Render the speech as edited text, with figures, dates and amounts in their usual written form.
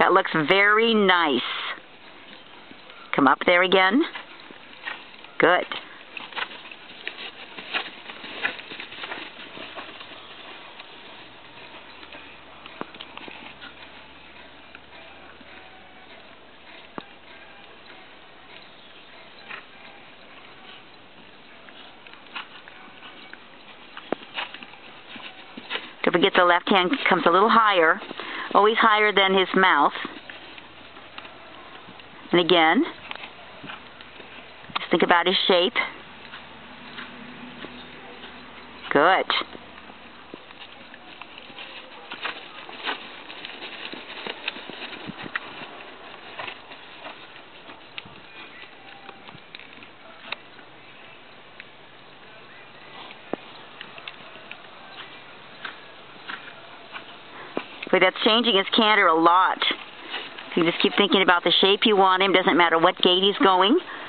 That looks very nice. Come up there again. Good. Don't forget the left hand comes a little higher, always higher than his mouth. And again, just think about his shape. Good. But that's changing his canter a lot. You just keep thinking about the shape you want him. Doesn't matter what gait he's going.